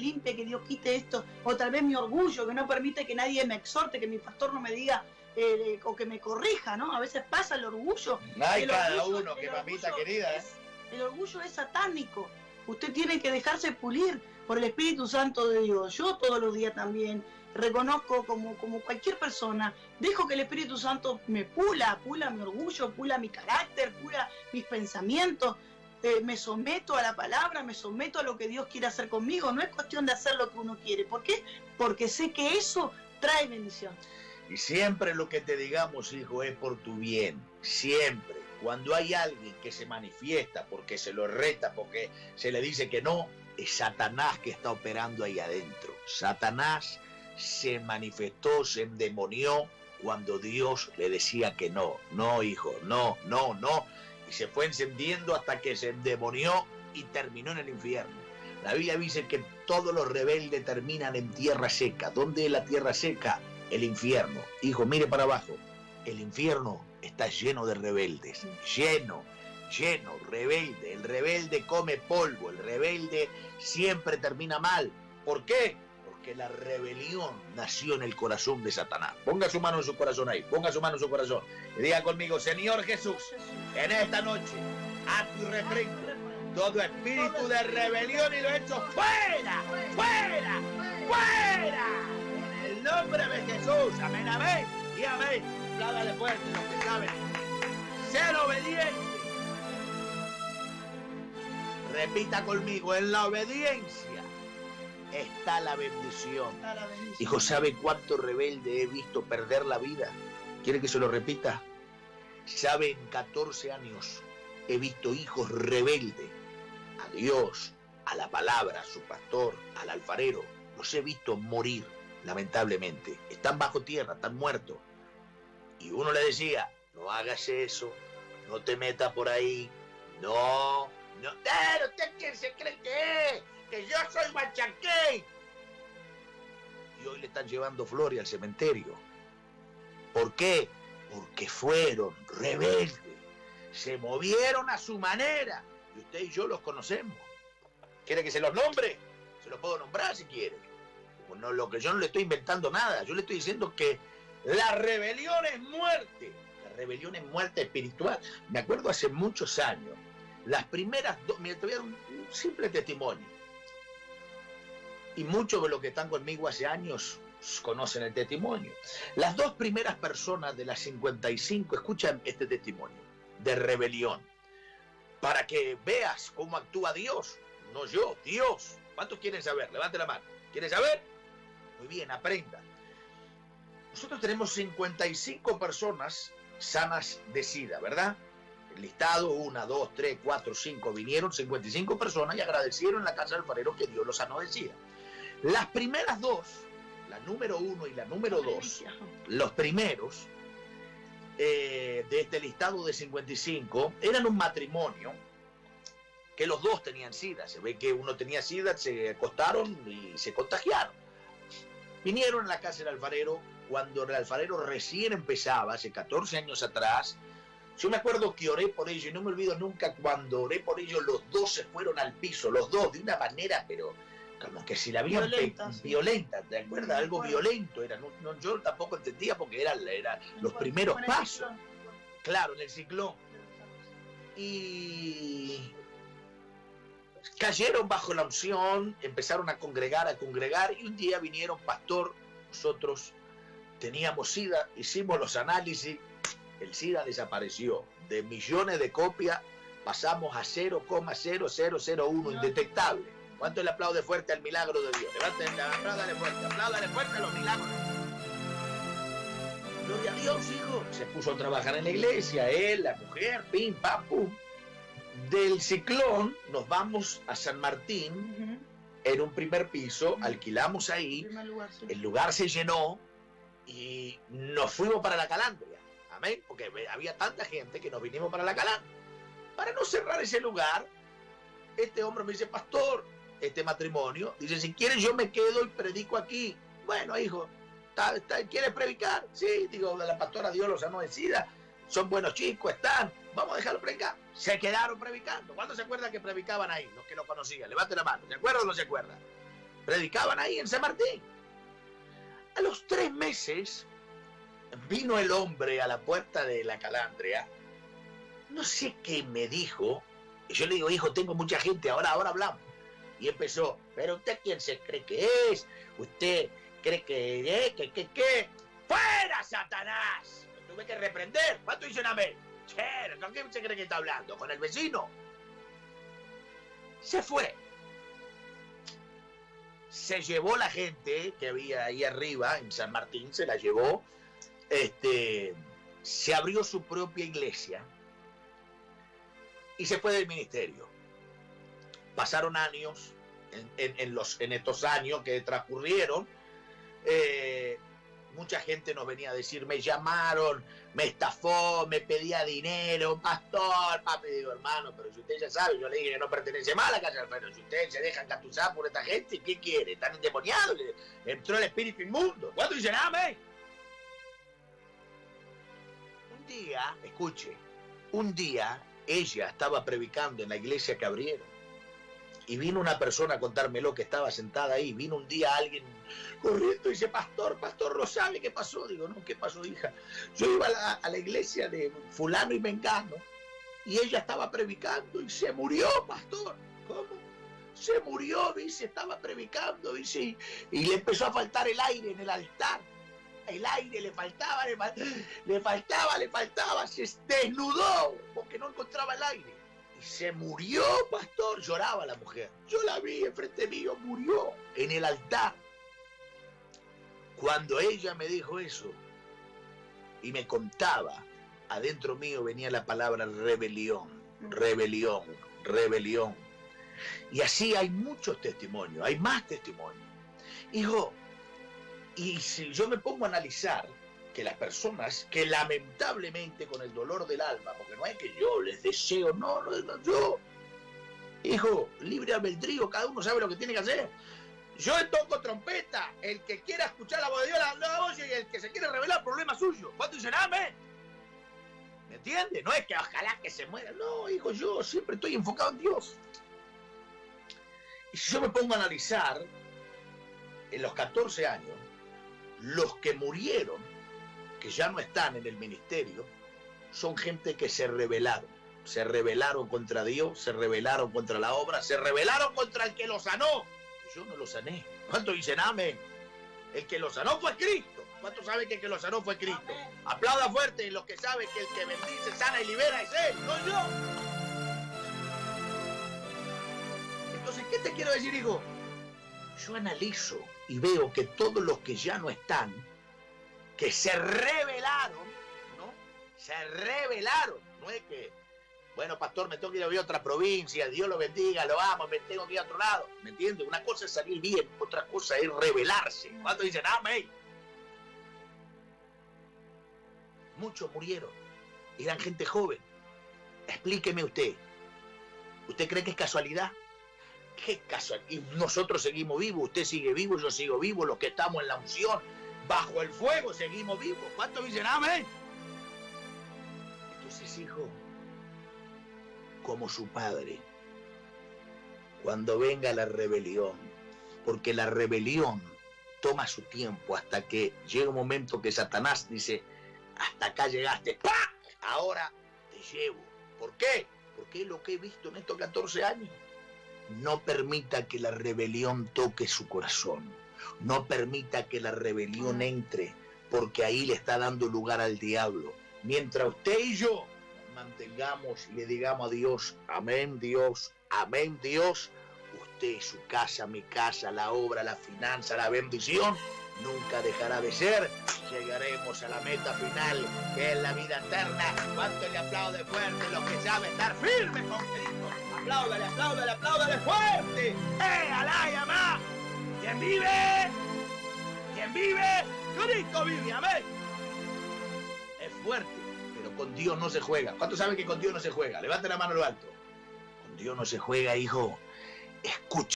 limpie, que Dios quite esto, o tal vez mi orgullo, que no permite que nadie me exhorte, que mi pastor no me diga, o que me corrija, ¿no? A veces pasa el orgullo. Hay cada uno, que mamita querida, el orgullo es satánico. Usted tiene que dejarse pulir por el Espíritu Santo de Dios. Yo todos los días también reconozco, como cualquier persona, dejo que el Espíritu Santo me pula mi orgullo, pula mi carácter, pula mis pensamientos, me someto a la palabra, me someto a lo que Dios quiere hacer conmigo. No es cuestión de hacer lo que uno quiere. ¿Por qué? Porque sé que eso trae bendición. Y siempre lo que te digamos, hijo, es por tu bien. Siempre. Cuando hay alguien que se manifiesta porque se lo reta, porque se le dice que no, es Satanás que está operando ahí adentro. Satanás se manifestó, se endemonió cuando Dios le decía que no. No, hijo, no, no, no. Y se fue encendiendo hasta que se endemonió y terminó en el infierno. La Biblia dice que todos los rebeldes terminan en tierra seca. ¿Dónde es la tierra seca? El infierno. Hijo, mire para abajo. El infierno está lleno de rebeldes. Lleno, rebelde. El rebelde come polvo. El rebelde siempre termina mal. ¿Por qué? Porque la rebelión nació en el corazón de Satanás. Ponga su mano en su corazón ahí. Ponga su mano en su corazón. Y diga conmigo, Señor Jesús, en esta noche, ato y reprendo todo espíritu de rebelión y lo echo fuera, fuera, fuera. En el nombre de Jesús. Amén, amén y amén. Apláudale fuerte los que saben. Ser obediente. Repita conmigo, en la obediencia está la bendición. Hijo, ¿sabe cuánto rebelde he visto perder la vida? ¿Quiere que se lo repita? ¿Sabe? En 14 años he visto hijos rebeldes a Dios, a la palabra, a su pastor, al alfarero. Los he visto morir, lamentablemente. Están bajo tierra, están muertos. Y uno le decía, no hagas eso, no te metas por ahí, no. ¿Usted quién se cree que es? Que yo soy Guachaqué. Y hoy le están llevando flores al cementerio. ¿Por qué? Porque fueron rebeldes, se movieron a su manera. Y usted y yo los conocemos. ¿Quiere que se los nombre? Se los puedo nombrar si quiere. Bueno, yo no le estoy inventando nada. Yo le estoy diciendo que la rebelión es muerte. La rebelión es muerte espiritual. Me acuerdo hace muchos años. Las primeras dos, mira, te voy a dar un simple testimonio. Y muchos de los que están conmigo hace años conocen el testimonio. Las dos primeras personas de las 55 escuchan este testimonio de rebelión. Para que veas cómo actúa Dios. No yo, Dios. ¿Cuántos quieren saber? Levante la mano. ¿Quieren saber? Muy bien, aprenda. Nosotros tenemos 55 personas sanas de SIDA, ¿verdad? El listado, 1, 2, 3, 4, 5, vinieron 55 personas y agradecieron en la casa del alfarero que Dios los sanó de SIDA. Las primeras dos, la número 1 y la número 2, los primeros de este listado de 55, eran un matrimonio que los dos tenían SIDA. Se ve que uno tenía SIDA, se acostaron y se contagiaron. Vinieron a la casa del alfarero cuando el alfarero recién empezaba, hace 14 años atrás. Yo me acuerdo que oré por ellos y no me olvido nunca cuando oré por ellos, los dos se fueron al piso, los dos, de una manera, pero como que si la habían violenta, ¿te acuerdas? Algo violento era. No, yo tampoco entendía porque eran los primeros pasos. Claro, en el ciclón. Y cayeron bajo la unción, empezaron a congregar, y un día vinieron, pastor, nosotros teníamos SIDA, hicimos los análisis, el SIDA desapareció. De millones de copias pasamos a 0,0001, indetectable. ¿Cuánto le aplaude fuerte al milagro de Dios? Levanten, apláudale fuerte a los milagros. Gloria a Dios, hijo. Se puso a trabajar en la iglesia, él, la mujer, pim, pam, pum. Del ciclón nos vamos a San Martín, en un primer piso, alquilamos ahí, el lugar se llenó y nos fuimos para la Calandria. Amén, porque había tanta gente que nos vinimos para la Calandria. Para no cerrar ese lugar, este hombre me dice, pastor, este matrimonio, dice, si quieres yo me quedo y predico aquí. Bueno, hijo, ¿quieres predicar? Sí, digo, la pastora Dios los sanó de SIDA, son buenos chicos, vamos a dejarlo predicar. Se quedaron predicando. ¿Cuándo se acuerdan que predicaban ahí? Los que lo conocían, levante la mano. ¿Se acuerdan o no se acuerdan? Predicaban ahí en San Martín. A los 3 meses vino el hombre a la puerta de la Calandria. No sé qué me dijo. Y yo le digo, hijo, tengo mucha gente, ahora hablamos. Y empezó, pero usted quién se cree que es, usted cree que, ¡fuera, Satanás! Lo tuve que reprender. ¿Cuánto dicen amén? Che, ¿con quién se cree que está hablando? ¿Con el vecino? Se fue. Se llevó la gente que había ahí arriba, en San Martín, se la llevó. Se abrió su propia iglesia y se fue del ministerio. Pasaron años, en estos años que transcurrieron, mucha gente nos venía a decir, me llamaron, me estafó, me pedía dinero, pastor, papi. Digo, hermano, pero si usted ya sabe, yo le dije que no pertenece más a la casa del Alfredo. Si ustedes se dejan engatusar por esta gente, ¿qué quiere? ¿Están endemoniados? Entró el espíritu inmundo. ¿Cuánto dicen amén? Un día, escuche, un día ella estaba predicando en la iglesia que abrieron. Y vino una persona a contármelo que estaba sentada ahí. Vino un día alguien corriendo y dice, pastor, ¿lo sabe qué pasó? Digo, no, ¿qué pasó, hija? Yo iba a la iglesia de fulano y mengano y ella estaba predicando y se murió, pastor. ¿Cómo? Se murió, dice, estaba predicando, dice, y le empezó a faltar el aire en el altar. El aire le faltaba, se desnudó porque no encontraba el aire. Y se murió, pastor. Lloraba la mujer. Yo la vi enfrente mío, murió en el altar. Cuando ella me dijo eso y me contaba, adentro mío venía la palabra rebelión, rebelión, rebelión. Y así hay muchos testimonios, hay más testimonios. Hijo, y si yo me pongo a analizar que las personas que lamentablemente con el dolor del alma, porque no es que yo les deseo, no, yo, hijo, libre albedrío, cada uno sabe lo que tiene que hacer. Yo toco trompeta, el que quiera escuchar la voz de Dios la oye, y el que se quiere revelar, problema suyo. ¿Cuánto dicen amén? ¿Me entiendes? No es que ojalá que se muera, no, hijo, yo siempre estoy enfocado en Dios. Y si yo me pongo a analizar, en los 14 años, los que murieron, que ya no están en el ministerio, son gente que se rebelaron contra Dios, se rebelaron contra la obra, se rebelaron contra el que lo sanó. Yo no lo sané. ¿Cuántos dicen amén? El que lo sanó fue Cristo. ¿Cuántos saben que el que lo sanó fue Cristo? Amén. Aplauda fuerte los que saben que el que bendice, sana y libera es Él, no yo. Entonces, ¿qué te quiero decir, hijo? Yo analizo y veo que todos los que ya no están, que se rebelaron, ¿no? Se rebelaron. No es que, bueno, pastor, me tengo que ir a otra provincia, Dios lo bendiga, lo amo, me tengo que ir a otro lado. ¿Me entiendes? Una cosa es salir bien, otra cosa es rebelarse. ¿Cuántos dicen amén? Muchos murieron. Eran gente joven. Explíqueme usted. ¿Usted cree que es casualidad? ¿Qué casualidad? Y nosotros seguimos vivos, usted sigue vivo, yo sigo vivo, los que estamos en la unción, bajo el fuego, seguimos vivos. ¿Cuántos dicen amén? Entonces, hijo, como su padre, cuando venga la rebelión, porque la rebelión toma su tiempo hasta que llega un momento que Satanás dice, hasta acá llegaste, ¡pah! Ahora te llevo. ¿Por qué? Porque es lo que he visto en estos 14 años. No permita que la rebelión toque su corazón. No permita que la rebelión entre, porque ahí le está dando lugar al diablo. Mientras usted y yo mantengamos y le digamos a Dios, amén Dios, usted, su casa, mi casa, la obra, la finanza, la bendición, nunca dejará de ser. Llegaremos a la meta final, que es la vida eterna. ¿Cuánto le aplaude fuerte los que saben estar firmes con Cristo? Apláudale, apláudale, apláudale fuerte. ¡Alá, yamá! ¿Quién vive? ¿Quién vive? Cristo vive, amén. Es fuerte, pero con Dios no se juega. ¿Cuántos saben que con Dios no se juega? Levante la mano a lo alto. Con Dios no se juega, hijo. Escucha.